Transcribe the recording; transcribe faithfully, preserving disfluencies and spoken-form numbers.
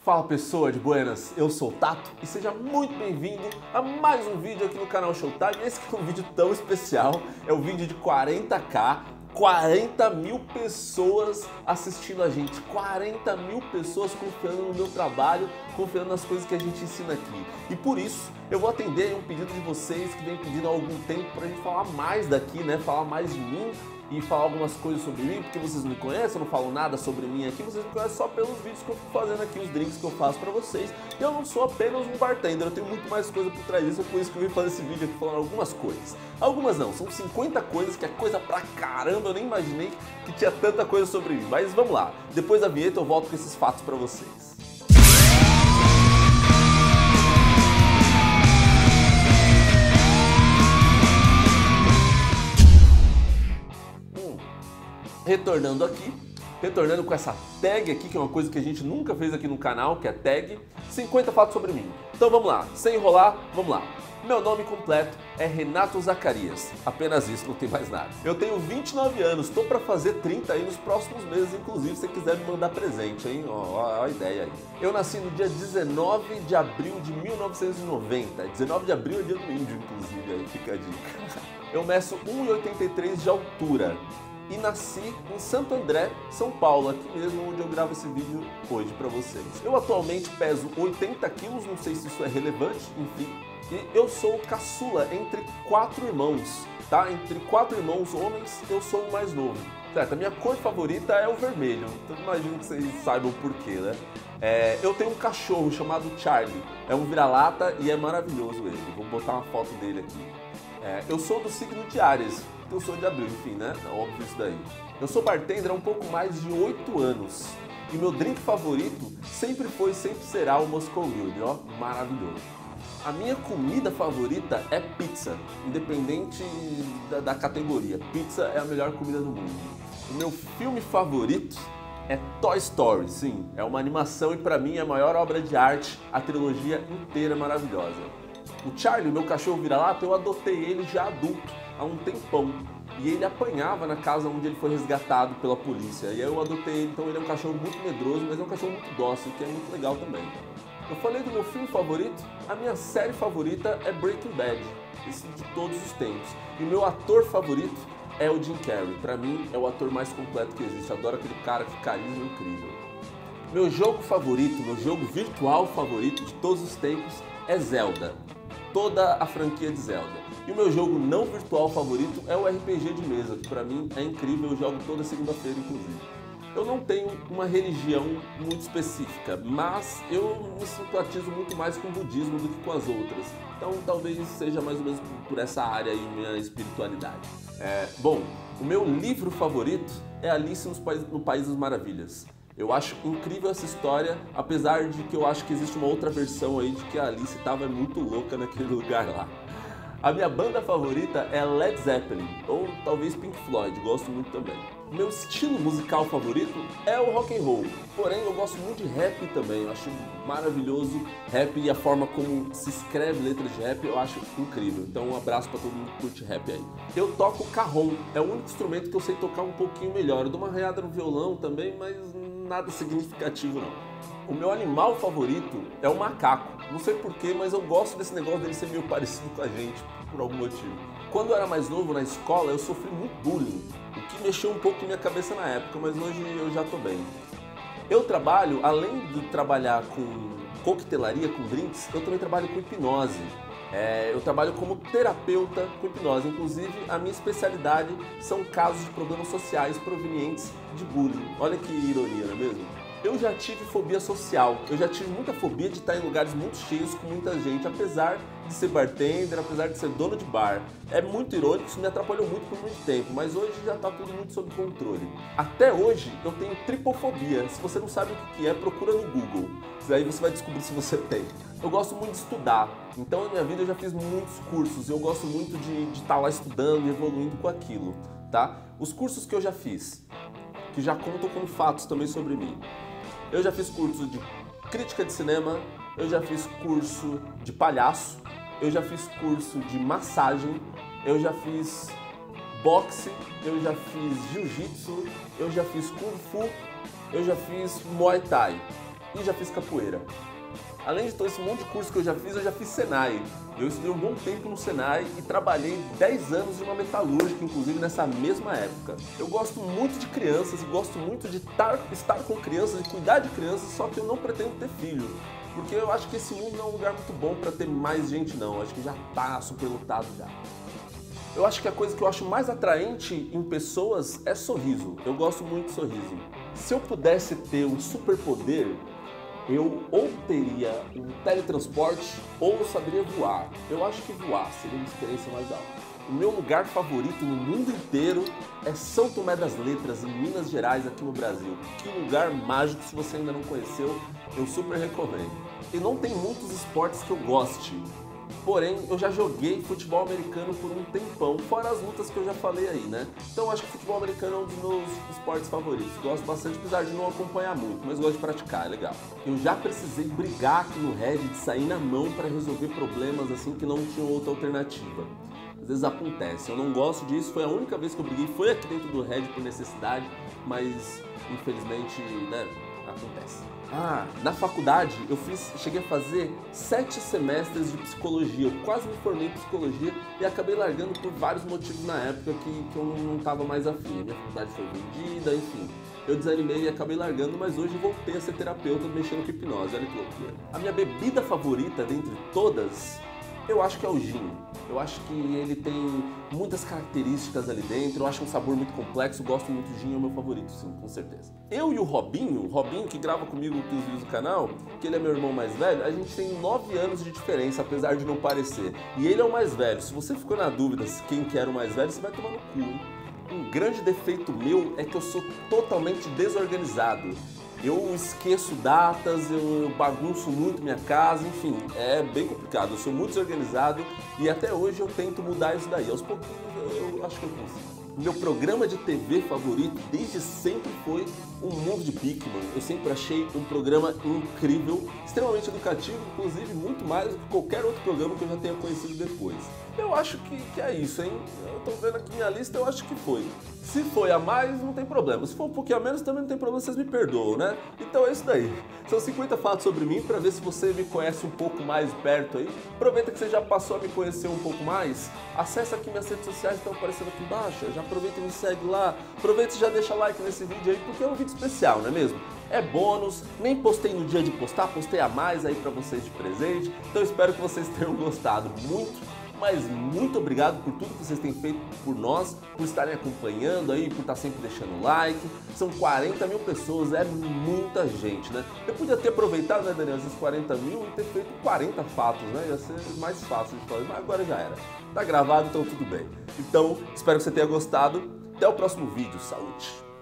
Fala pessoa de buenas, eu sou o Tato e seja muito bem-vindo a mais um vídeo aqui no canal Showtime. Esse que é um vídeo tão especial, é o vídeo de quarenta K, quarenta mil pessoas assistindo a gente, quarenta mil pessoas confiando no meu trabalho, confiando nas coisas que a gente ensina aqui. E por isso eu vou atender um pedido de vocês que vem pedindo há algum tempo pra gente falar mais daqui, né? Falar mais de mim e falar algumas coisas sobre mim, porque vocês não me conhecem, eu não falo nada sobre mim aqui, vocês me conhecem só pelos vídeos que eu fico fazendo aqui, os drinks que eu faço pra vocês. E eu não sou apenas um bartender, eu tenho muito mais coisa por trás disso, é por isso que eu vim fazer esse vídeo aqui falando algumas coisas. Algumas não, são cinquenta coisas, que é coisa pra caramba, eu nem imaginei que tinha tanta coisa sobre mim. Mas vamos lá, depois da vinheta eu volto com esses fatos pra vocês. Retornando aqui, retornando com essa tag aqui, que é uma coisa que a gente nunca fez aqui no canal, que é tag, cinquenta fatos sobre mim. Então vamos lá, sem enrolar, vamos lá. Meu nome completo é Renato Zacarias, apenas isso, não tem mais nada. Eu tenho vinte e nove anos, tô pra fazer trinta aí nos próximos meses, inclusive se você quiser me mandar presente, hein? Ó, ó a ideia aí. Eu nasci no dia dezenove de abril de mil novecentos e noventa, dezenove de abril é dia do índio, inclusive, aí fica a dica. Eu meço um metro e oitenta e três de altura. E nasci em Santo André, São Paulo, aqui mesmo onde eu gravo esse vídeo hoje pra vocês. Eu atualmente peso oitenta quilos, não sei se isso é relevante, enfim. E eu sou caçula entre quatro irmãos, tá? Entre quatro irmãos homens, eu sou o mais novo. Certo, a minha cor favorita é o vermelho, então imagino que vocês saibam o porquê, né? É, eu tenho um cachorro chamado Charlie, é um vira-lata e é maravilhoso ele. Vou botar uma foto dele aqui. É, eu sou do signo de Áries, eu sou de abril, enfim, né? É óbvio isso daí. Eu sou bartender há um pouco mais de oito anos. E meu drink favorito sempre foi e sempre será o Moscow Mule, ó, maravilhoso. A minha comida favorita é pizza, independente da, da categoria. Pizza é a melhor comida do mundo. O meu filme favorito é Toy Story, sim. É uma animação e pra mim é a maior obra de arte, a trilogia inteira é maravilhosa. O Charlie, meu cachorro vira-lata, eu adotei ele já adulto, há um tempão. E ele apanhava na casa onde ele foi resgatado pela polícia. E aí eu adotei ele, então ele é um cachorro muito medroso, mas é um cachorro muito dócil, que é muito legal também. Eu falei do meu filme favorito, a minha série favorita é Breaking Bad, esse de todos os tempos. E o meu ator favorito é o Jim Carrey. Pra mim, é o ator mais completo que existe. Eu adoro aquele cara que carisma incrível. Meu jogo favorito, meu jogo virtual favorito de todos os tempos é Zelda. Toda a franquia de Zelda. E o meu jogo não virtual favorito é o R P G de mesa, que pra mim é incrível, eu jogo toda segunda-feira, inclusive. Eu não tenho uma religião muito específica, mas eu me simpatizo muito mais com o budismo do que com as outras. Então talvez seja mais ou menos por essa área aí minha espiritualidade. É, bom, o meu livro favorito é Alice nos País, no País das Maravilhas. Eu acho incrível essa história, apesar de que eu acho que existe uma outra versão aí de que a Alice estava muito louca naquele lugar lá. A minha banda favorita é Led Zeppelin, ou talvez Pink Floyd, gosto muito também. Meu estilo musical favorito é o rock and roll, porém eu gosto muito de rap também, eu acho maravilhoso rap e a forma como se escreve letras de rap eu acho incrível. Então um abraço pra todo mundo que curte rap aí. Eu toco cajón, é o único instrumento que eu sei tocar um pouquinho melhor. Eu dou uma arranhada no violão também, mas nada significativo não. O meu animal favorito é o macaco. Não sei porquê, mas eu gosto desse negócio dele ser meio parecido com a gente, por algum motivo. Quando eu era mais novo na escola, eu sofri muito bullying, o que mexeu um pouco com minha cabeça na época, mas hoje eu já tô bem. Eu trabalho, além de trabalhar com coquetelaria, com drinks, eu também trabalho com hipnose. É, eu trabalho como terapeuta com hipnose, inclusive a minha especialidade são casos de problemas sociais provenientes de bullying. Olha que ironia, não é mesmo? Eu já tive fobia social, eu já tive muita fobia de estar em lugares muito cheios com muita gente, apesar de ser bartender, apesar de ser dono de bar. É muito irônico, isso me atrapalhou muito por muito tempo, mas hoje já está tudo muito sob controle. Até hoje eu tenho tripofobia, se você não sabe o que é, procura no Google, aí você vai descobrir se você tem. Eu gosto muito de estudar, então na minha vida eu já fiz muitos cursos, eu gosto muito de estar lá estudando e evoluindo com aquilo, tá? Os cursos que eu já fiz, que já contam como fatos também sobre mim. Eu já fiz curso de crítica de cinema, eu já fiz curso de palhaço, eu já fiz curso de massagem, eu já fiz boxe, eu já fiz jiu-jitsu, eu já fiz kung fu, eu já fiz muay thai. e já fiz capoeira. Além de todo esse monte de curso que eu já fiz, eu já fiz Senai. Eu estudei um bom tempo no Senai e trabalhei dez anos em uma metalúrgica, inclusive nessa mesma época. Eu gosto muito de crianças e gosto muito de tar, estar com crianças e cuidar de crianças, só que eu não pretendo ter filho. Porque eu acho que esse mundo não é um lugar muito bom para ter mais gente não, eu acho que já tá superlotado já. Eu acho que a coisa que eu acho mais atraente em pessoas é sorriso. Eu gosto muito de sorriso. Se eu pudesse ter um superpoder, eu ou teria um teletransporte ou eu saberia voar. Eu acho que voar seria uma experiência mais alta. O meu lugar favorito no mundo inteiro é São Tomé das Letras, em Minas Gerais, aqui no Brasil. Que lugar mágico, se você ainda não conheceu, eu super recomendo. E não tem muitos esportes que eu goste. Porém, eu já joguei futebol americano por um tempão, fora as lutas que eu já falei aí, né? Então eu acho que o futebol americano é um dos meus esportes favoritos. Gosto bastante, apesar de não acompanhar muito, mas gosto de praticar, é legal. Eu já precisei brigar aqui no Reddit, sair na mão para resolver problemas assim que não tinham outra alternativa. Às vezes acontece, eu não gosto disso, foi a única vez que eu briguei, foi aqui dentro do Reddit por necessidade, mas infelizmente, né, acontece. Ah, na faculdade eu fiz, cheguei a fazer sete semestres de psicologia, eu quase me formei em psicologia e acabei largando por vários motivos na época que, que eu não estava mais afim. A minha faculdade foi vendida, enfim. Eu desanimei e acabei largando, mas hoje voltei a ser terapeuta mexendo com hipnose, olha que loucura. A minha bebida favorita dentre todas, eu acho que é o gin. Eu acho que ele tem muitas características ali dentro, eu acho um sabor muito complexo, gosto muito de gin, é o meu favorito, sim, com certeza. Eu e o Robinho, o Robinho que grava comigo aqui os vídeos do canal, que ele é meu irmão mais velho, a gente tem nove anos de diferença, apesar de não parecer. E ele é o mais velho, se você ficou na dúvida quem que era o mais velho, você vai tomar no cu, hein? Um grande defeito meu é que eu sou totalmente desorganizado. Eu esqueço datas, eu bagunço muito minha casa, enfim, é bem complicado. Eu sou muito desorganizado e até hoje eu tento mudar isso daí. Aos pouquinhos eu, eu acho que eu consigo. Meu programa de T V favorito desde sempre foi O Mundo de Bigman. Eu sempre achei um programa incrível, extremamente educativo, inclusive muito mais do que qualquer outro programa que eu já tenha conhecido depois. Eu acho que, que é isso, hein? Eu tô vendo aqui minha lista, eu acho que foi. Se foi a mais, não tem problema. Se for um pouquinho a menos, também não tem problema, vocês me perdoam, né? Então é isso daí. São cinquenta fatos sobre mim, para ver se você me conhece um pouco mais perto aí. Aproveita que você já passou a me conhecer um pouco mais. Acesse aqui minhas redes sociais, estão aparecendo aqui embaixo. Já aproveita e me segue lá. Aproveita e já deixa like nesse vídeo aí, porque é um vídeo especial, não é mesmo? É bônus, nem postei no dia de postar, postei a mais aí para vocês de presente. Então espero que vocês tenham gostado muito. Mas muito obrigado por tudo que vocês têm feito por nós, por estarem acompanhando aí, por estar sempre deixando like. São quarenta mil pessoas, é muita gente, né? Eu podia ter aproveitado, né, Daniel, esses quarenta mil e ter feito quarenta fatos, né? Ia ser mais fácil de fazer, mas agora já era. Tá gravado, então tudo bem. Então, espero que você tenha gostado. Até o próximo vídeo. Saúde!